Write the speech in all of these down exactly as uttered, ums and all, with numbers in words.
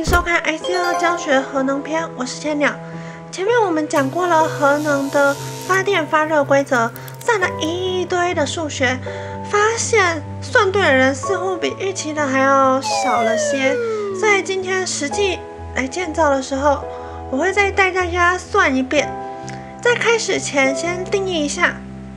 迎收看 I C 二教学核能篇，我是千鸟。前面我们讲过了核能的发电发热规则，算了一堆的数学，发现算对的人似乎比预期的还要少了些。所以今天实际来建造的时候，我会再带大家算一遍。在开始前，先定义一下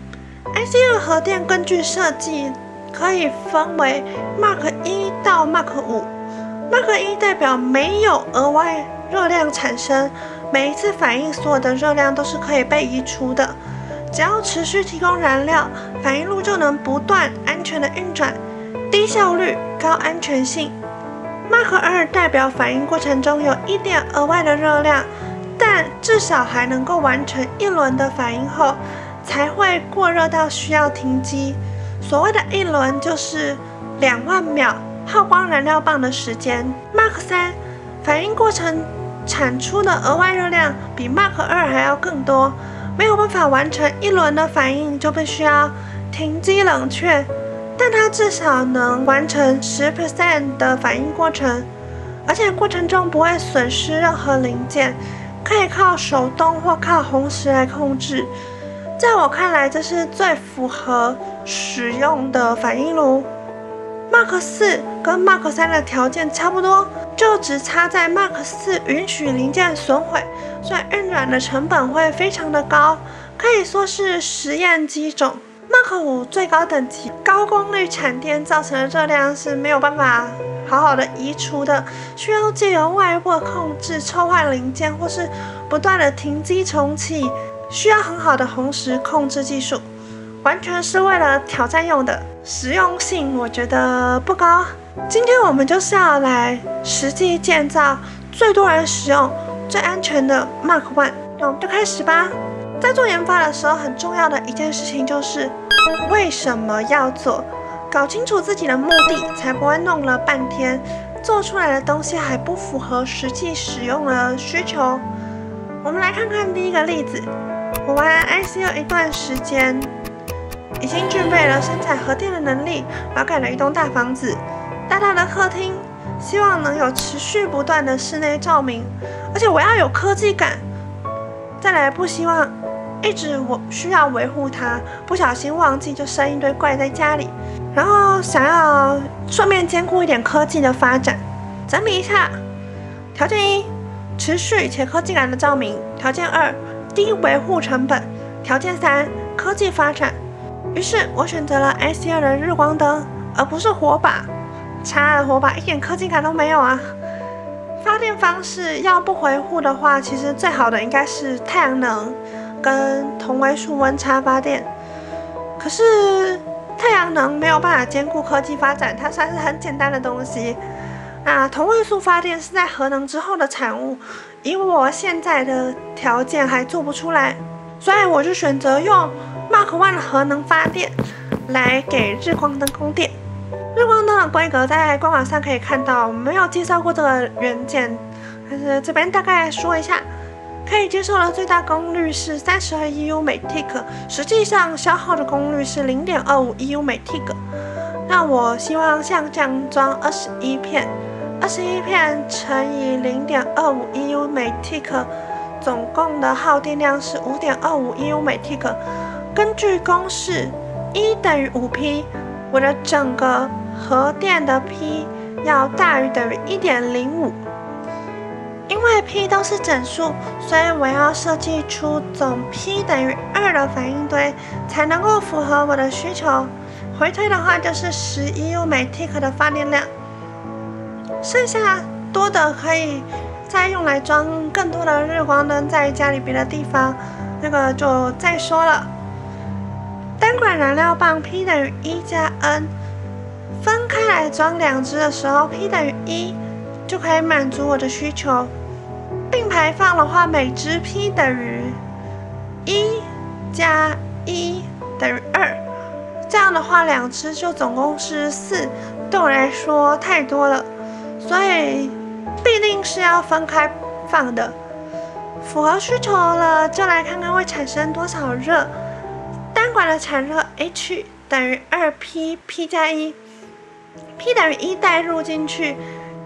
I C 二核电根据设计可以分为 Mark 一到 Mark 五。Mark 一代表没有额外热量产生，每一次反应所有的热量都是可以被移除的，只要持续提供燃料，反应炉就能不断安全的运转，低效率高安全性。Mark 二代表反应过程中有一点额外的热量，但至少还能够完成一轮的反应后，才会过热到需要停机。所谓的一轮就是两万秒耗光燃料棒的时间。Mark 三反应过程产出的额外热量比 Mark 二还要更多，没有办法完成一轮的反应，就必须要停机冷却，但它至少能完成 百分之十 的反应过程，而且过程中不会损失任何零件，可以靠手动或靠红石来控制。在我看来，这是最符合使用的反应炉。Mark 四跟 Mark 三的条件差不多，就只差在 Mark 四允许零件损毁，所以运转的成本会非常的高，可以说是实验机种。Mark 五最高等级高功率产电造成的热量是没有办法好好的移除的，需要借由外部控制抽换零件，或是不断的停机重启，需要很好的红石控制技术，完全是为了挑战用的，实用性我觉得不高。今天我们就是要来实际建造最多人使用、最安全的 Mark 一，那我们就开始吧。在做研发的时候，很重要的一件事情就是为什么要做，搞清楚自己的目的，才不会弄了半天，做出来的东西还不符合实际使用的需求。我们来看看第一个例子，我玩 I C 二一段时间，已经具备了生产核电的能力，我要盖了一栋大房子，大大的客厅，希望能有持续不断的室内照明，而且我要有科技感。再来，不希望一直我需要维护它，不小心忘记就生一堆怪在家里。然后想要顺便兼顾一点科技的发展，整理一下。条件一，持续且科技感的照明；条件二，低维护成本；条件三，科技发展。于是我选择了 I C 二的日光灯，而不是火把。差的火把一点科技感都没有啊！发电方式要不维护的话，其实最好的应该是太阳能跟同位素温差发电。可是太阳能没有办法兼顾科技发展，它算是很简单的东西。那同位素发电是在核能之后的产物，以我现在的条件还做不出来，所以我就选择用 Mark 一的核能发电来给日光灯供电。日光灯的规格在官网上可以看到，没有介绍过这个元件，但是这边大概说一下。可以接受的最大功率是三十二 E U 每 tick， 实际上消耗的功率是 零点二五 E U 每 tick。那我希望像这样装二十一片，二十一片乘以 零点二五 E U 每 tick， 总共的耗电量是 五点二五 E U 每 tick。根据公式，一等于五 P， 我的整个核电的 P 要大于等于 一点零五。因为 P 都是整数，所以我要设计出总 P 等于二的反应堆，才能够符合我的需求。回推的话就是十 E U 每 tick 的发电量，剩下多的可以再用来装更多的日光灯在家里别的地方，那个就再说了。单管燃料棒 P 等于一加 N， 分开来装两只的时候 P 等于一。就可以满足我的需求。并排放的话，每只 P 等于一加一等于二，这样的话两只就总共是四，对我来说太多了，所以必定是要分开放的。符合需求了，就来看看会产生多少热。单管的产热 H 等于二 P， P 加一 ，P 等于一带入进去。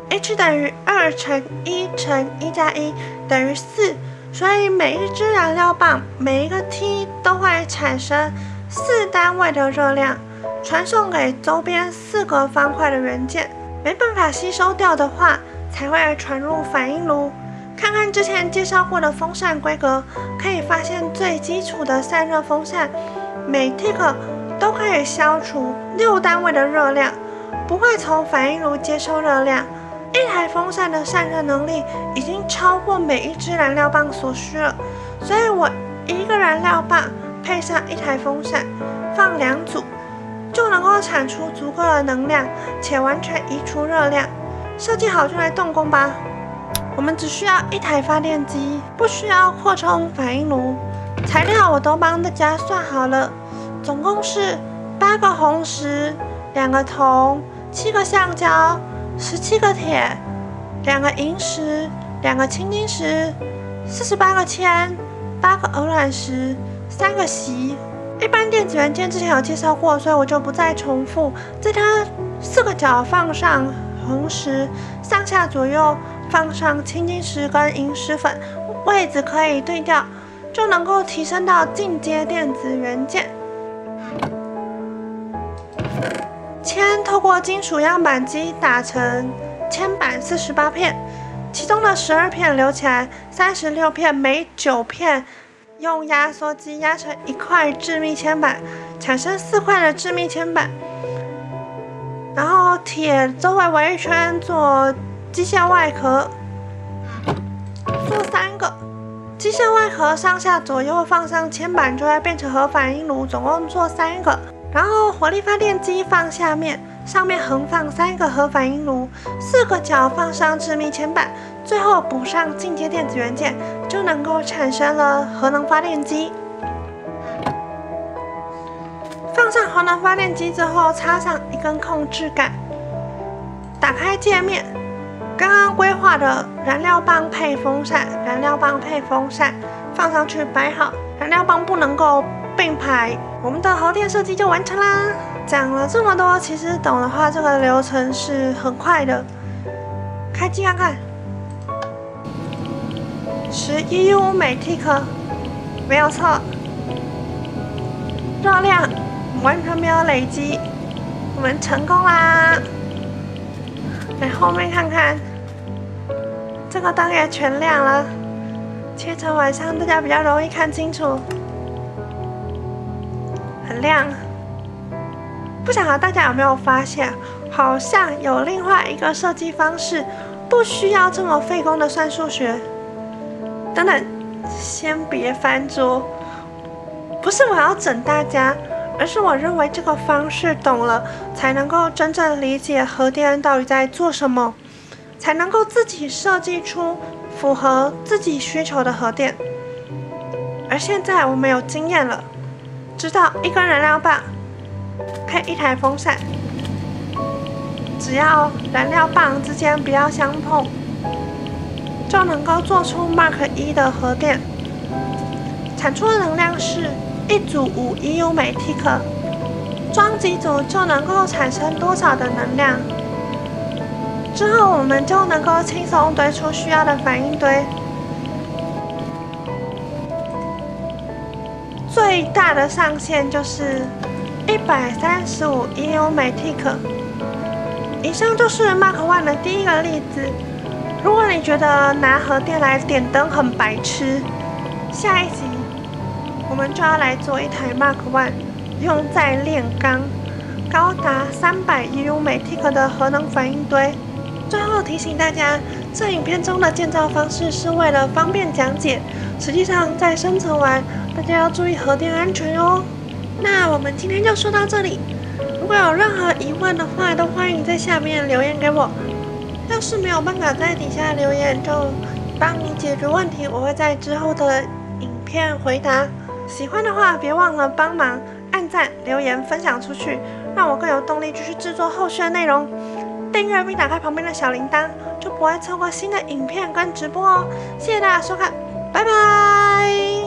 h 等于二乘一乘一加一等于四，所以每一支燃料棒每一个 T 都会产生四单位的热量，传送给周边四个方块的元件，没办法吸收掉的话，才会传入反应炉。看看之前介绍过的风扇规格，可以发现最基础的散热风扇，每 tick 都可以消除六单位的热量，不会从反应炉接收热量。一台风扇的散热能力已经超过每一支燃料棒所需了，所以我一个燃料棒配上一台风扇，放两组，就能够产出足够的能量，且完全移除热量。设计好就来动工吧。我们只需要一台发电机，不需要扩充反应炉。材料我都帮大家算好了，总共是八个红石，两个铜，七个橡胶，十七个铁，两个银石，两个青金石，四十八个铅，八个鹅卵石，三个锡。一般电子元件之前有介绍过，所以我就不再重复。在它四个角放上红石，上下左右放上青金石跟银石粉，位置可以对调，就能够提升到进阶电子元件。铅透过金属样板机打成铅板四十八片，其中的十二片留起来，三十六片，每九片用压缩机压成一块致密铅板，产生四块的致密铅板。然后铁周围围一圈做机械外壳，做三个。机械外壳上下左右放上铅板，就会变成核反应炉，总共做三个。然后火力发电机放下面，上面横放三个核反应炉，四个角放上致密铅板，最后补上进阶电子元件，就能够产生了核能发电机。放上核能发电机之后，插上一根控制杆，打开界面，刚刚规划的燃料棒配风扇，燃料棒配风扇放上去摆好，燃料棒不能够并排，我们的核电设计就完成啦。讲了这么多，其实懂的话，这个流程是很快的。开机看看，十 E U 每 tick， 没有错，热量完全没有累积，我们成功啦！来后面看看，这个灯也全亮了，切成晚上大家比较容易看清楚，很亮。不晓得大家有没有发现，好像有另外一个设计方式，不需要这么费工的算数学。等等，先别翻桌，不是我要整大家。而是我认为这个方式懂了，才能够真正理解核电到底在做什么，才能够自己设计出符合自己需求的核电。而现在我们有经验了，知道一根燃料棒配一台风扇，只要燃料棒之间不要相碰，就能够做出 Mark 一的核电，产出的能量是一组五 E U 每 tick， 装几组就能够产生多少的能量。之后我们就能够轻松堆出需要的反应堆。最大的上限就是一百三十五 E U 每 tick。以上就是 Mark 一 的第一个例子。如果你觉得拿核电来点灯很白痴，下一集我们就要来做一台 Mark 一，用在炼钢，高达三百 E U 每 tick 的核能反应堆。最后提醒大家，这影片中的建造方式是为了方便讲解，实际上在生成完，大家要注意核电安全哦。那我们今天就说到这里，如果有任何疑问的话，都欢迎在下面留言给我。要是没有办法在底下留言，就帮你解决问题，我会在之后的影片回答。喜欢的话，别忘了帮忙按赞、留言、分享出去，让我更有动力继续制作后续的内容。订阅并打开旁边的小铃铛，就不会错过新的影片跟直播哦。谢谢大家收看，拜拜。